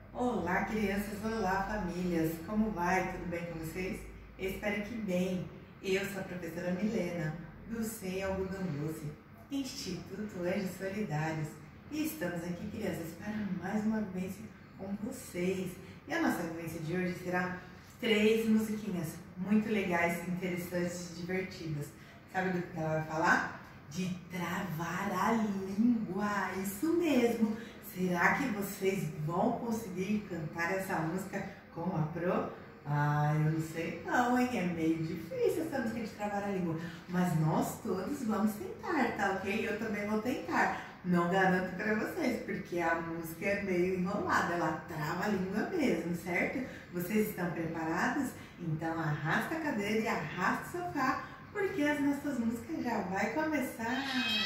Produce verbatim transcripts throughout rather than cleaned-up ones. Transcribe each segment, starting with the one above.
Olá, crianças! Olá, famílias! Como vai? Tudo bem com vocês? Eu espero que bem. Eu sou a professora Milena, do S E I Algodão Doce, Instituto Anjos Solidários. E estamos aqui, crianças, para mais uma vivência com vocês. E a nossa vivência de hoje será três musiquinhas muito legais, interessantes e divertidas. Sabe do que ela vai falar? De travar a língua! Isso mesmo! Será que vocês vão conseguir cantar essa música com a Pro? Ah, eu não sei não, hein? É meio difícil essa música de travar a língua. Mas nós todos vamos tentar, tá ok? Eu também vou tentar. Não garanto pra vocês, porque a música é meio enrolada. Ela trava a língua mesmo, certo? Vocês estão preparados? Então arrasta a cadeira e arrasta o sofá, porque as nossas músicas já vai começar.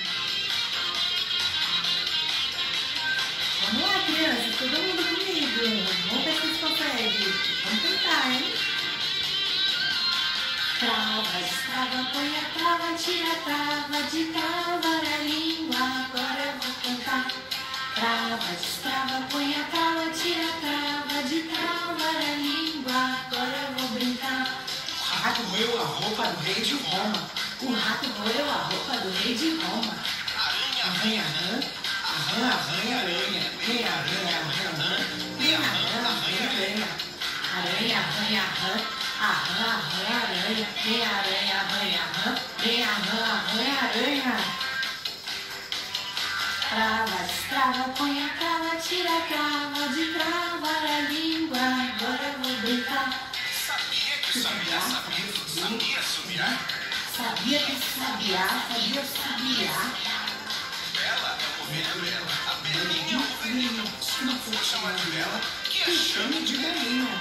Vamos lá, crianças, todo mundo comigo. Vamos ver se vocês conseguem. Vamos tentar, hein? Trava, destrava, põe a trava, tira a trava, de travar a língua, agora eu vou cantar. Trava, destrava, põe a trava, tira a trava, de travar a língua, agora eu vou brincar. O rato roeu a roupa do rei de Roma. O rato roeu a roupa do rei de Roma. Arranha, arranha, arranha, arranha, aranha, vem arranha, arranha, arranha, vem arranha, arranha, aranha. Aranha, arranha, arranha, arranha, arranha, aranha, vem aranha, arranha, arranha, vem arranha, arranha, aranha. Trava, destrava, põe a trava, tira a trava, de travar a língua, agora eu vou brincar. Sabia que sabia, sabia, sabia subiar? Sabia que sabia, sabia subiar. Bela é a ovelha bela, a belinha ovelhinha. Se não for chamar de bela, que a chame de belinha.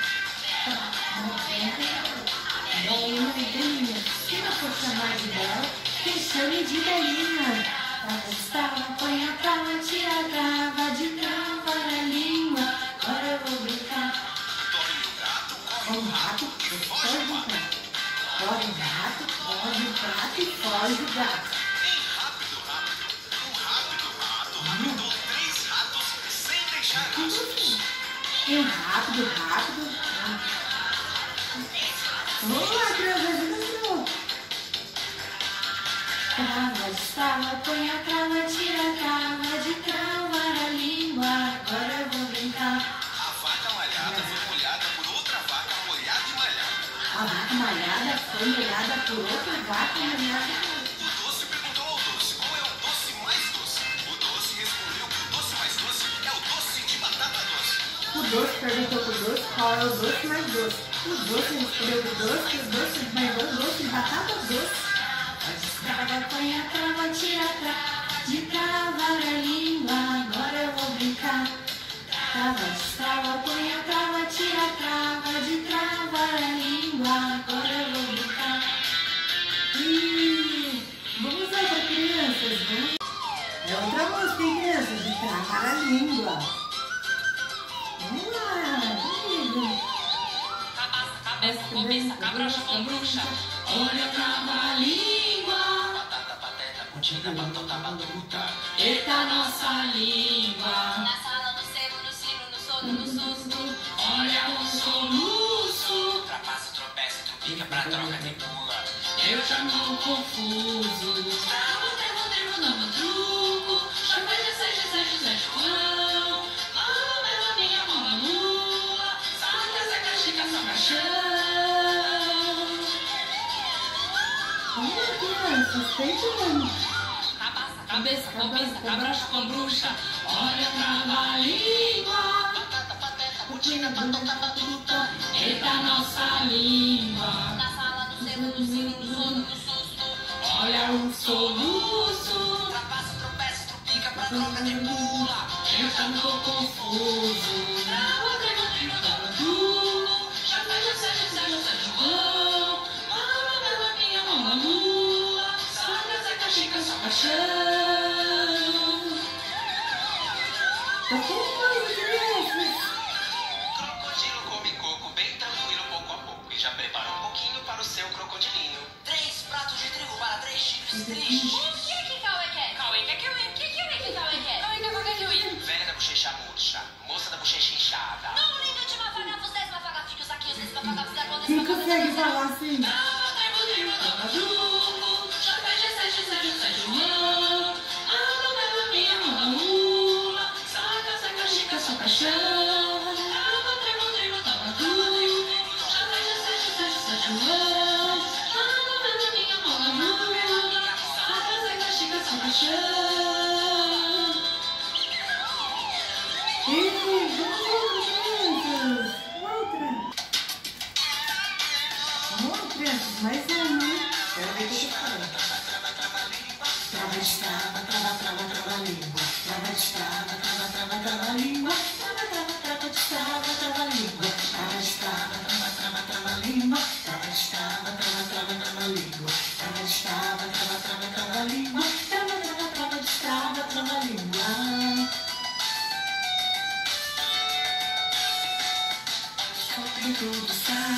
Belinha, belinha, se não for chamar de bela, que chame de belinha. Trava, destrava, põe a trava, tira a trava, de travar a língua, agora eu vou brincar. Corre o gato, corre O rato, e foge foge o o pato. gato. Corre o gato, corre o gato e foge o gato. Bem rápido, rápido, um rápido rato, rapidou três ratos sem deixar rastros. E um rápido, rápido. Vamos lá, crianças, ajuda de novo. Trava, destrava, põe a trava, tira a trava, de travar a língua, agora eu vou brincar. A vaca malhada foi molhada por outra vaca molhada e malhada. A vaca malhada foi molhada por outra vaca molhada. O doce perguntou ao doce qual é o doce mais doce. O doce respondeu que o doce mais doce é o doce de batata doce. O doce perguntou pro doce qual é o doce mais doce. O doce respondeu pro doce que o doce mais doce é o doce de batata doce. Destrava, põe a trava, tira a trava, de travar a língua, agora eu vou brincar. Trava, destrava, põe a trava, tira a trava, de travar a língua, agora eu vou brincar. Ih, vamos lá para crianças, vamos. É outra música, hein, crianças? De travar a língua. Vamos lá, comigo. Cabeça, cabeça, cabrocha, cabrocha, olha trava a língua. Batata, pateta, putina, batata, batuta. Eita nossa língua. Na sala, no sebo, no sino, no sono, no susto. Olha o soluço. Trapaça, tropeça, trupica pra troca de pula. Eu já não confuso. Trava, trava, trava, não truco. Chama José, José, José, João. Mão, leva minha mão na lua. Saca, saca, chica, só caixão. Vamos lá, crianças, tentando. Cabeça, cabeça, cabrocha, cabrucha. Olha trava a língua. Batata, pateta, Putina, batata, batuta. Eita nossa língua. Na sala, no sebo, no sino, no sono, no susto. Olha o soluço. trapaça, tropeça, trupica pra troca de pula. Eu já não tô confuso. Trava, trava, trava, trava, tudo. Chama José, José, José, João. Mama, leva minha mão na lua. Saca, saca, chica, só caixão. Tá confuso, crianças. Crocodilo come coco bem tranquilo, pouco a pouco. E já prepara um pouquinho para o seu crocodilinho. Três pratos de trigo para três chips tristes. O que que Cauê quer? Cauê quer que eu O que que Cauê quer? Cauê quer qualquer que eu ia. Velha da bochecha murcha, moça da bochecha inchada. caprichada. No liga de mafagafos, dez mafagafinhos, aqui os dez mafagafos da conta. Quem consegue falar assim? Ei, vamos crianças! Outra! Vamos lá, crianças, mais uma! Quero ver o que eu falo. Trava, destrava, trava, trava, trava, língua. Trava, destrava, trava, trava, trava, língua. Trava, trava, trava, destrava, trava, língua. Trava, destrava, trava, trava, trava, língua. Trava, destrava, trava, trava, trava, língua. Trava, destrava, trava, trava, trava, língua. Trava, trava, trava, destrava, trava, língua. Sobre tudo sabe.